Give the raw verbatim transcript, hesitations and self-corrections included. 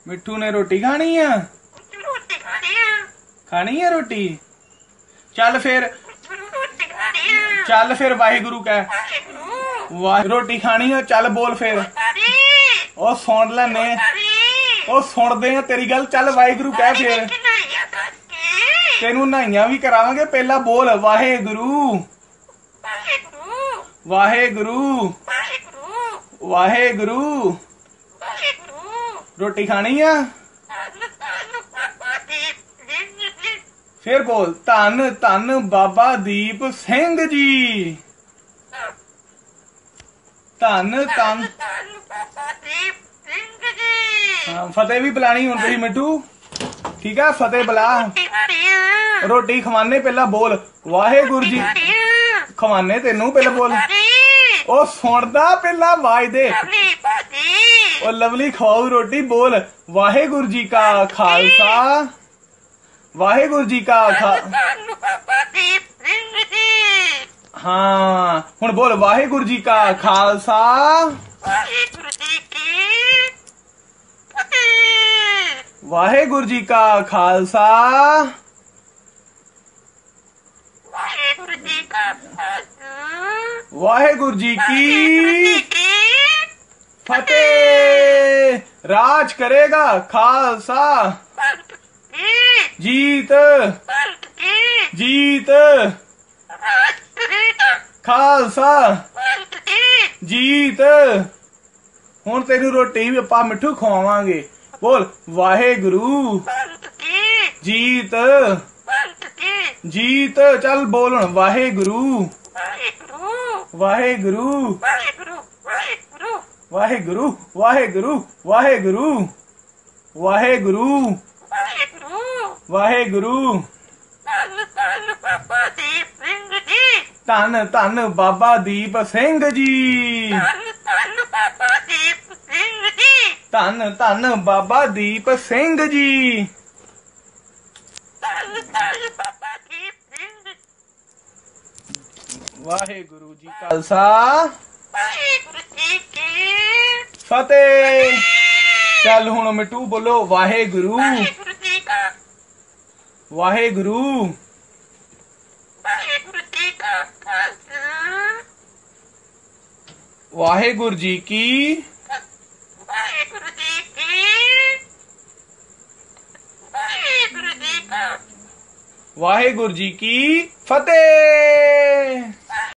मिठू ने रोटी खानी है, रोटी खानी है, खानी है रोटी। चल फिर, चल फिर वाहिगुरु कह, वाह रोटी खानी है, चल बोल फिर। ओ सुन लेने, ओ सुनते हैं तेरी गल, चल वाहिगुरु कह फिर। तेनू नहाइया भी करावांगे, पहला बोल वाहिगुरु वाहिगुरु वाहिगुरु। रोटी खानी है, फिर बोल धन धन बाबा दीप सिंह जी, धन धन। हाँ फतेह भी बुलानी हुण तुसीं मिठू, ठीक है फतेह बुला। रोटी खवाने पहला बोल वाहिगुरु जी, खवाने तेनू पहला बोल। ओ सुनदा पहला आवाज दे, ओ लवली खवाऊ रोटी, बोल वाहिगुरु जी का खालसा वाहिगुरु जी का खा। हाँ हुण बोल वाहिगुरु जी का खालसा वाहिगुरु जी का खालसा वाहिगुरु जी की फतेह। राज करेगा खालसा, जीत जीत खालसा जीत। हुण तेनू रोटी भी आपां मिठू खवावांगे, बोल वाहिगुरु जीत जीत। चल बोल हुण वाहिगुरु वाहिगुरु वाहिगुरु वाहिगुरु वाहिगुरु वाहिगुरु वाहिगुरु। धन धन बाबा दीप सिंह जी, धन धन बाबा दीप सिंह जी। वाहिगुरु जी खालसा फतेह। चल हुण मिठू बोलो वाहिगुरु वाहिगुरु वाहिगुरु जी की वाहिगुरु जी की फतेह।